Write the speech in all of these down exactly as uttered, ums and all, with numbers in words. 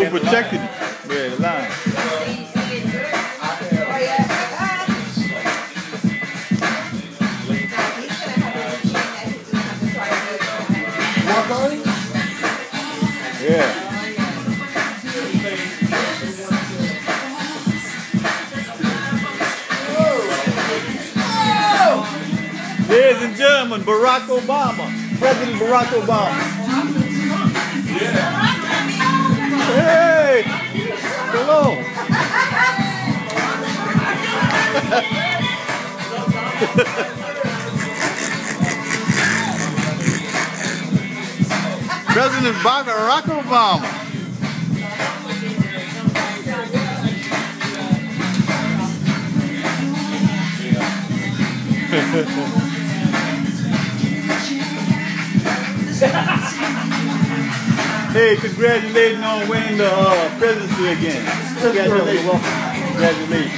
who protected him. Yeah, the line. Yeah. Ladies and gentlemen, Barack Obama, President Barack Obama. Yeah. Hey, hello. President Barack Obama. Hey, congratulations on winning the uh, presidency again. Congratulations. Congratulations.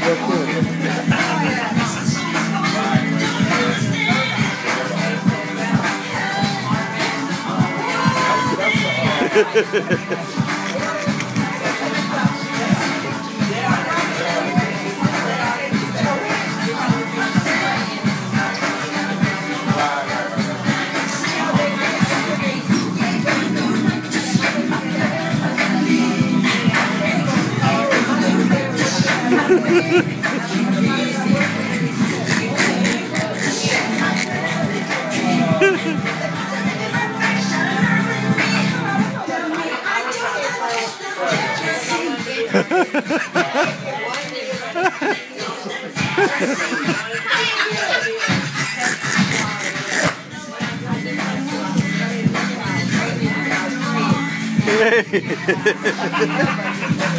Hey.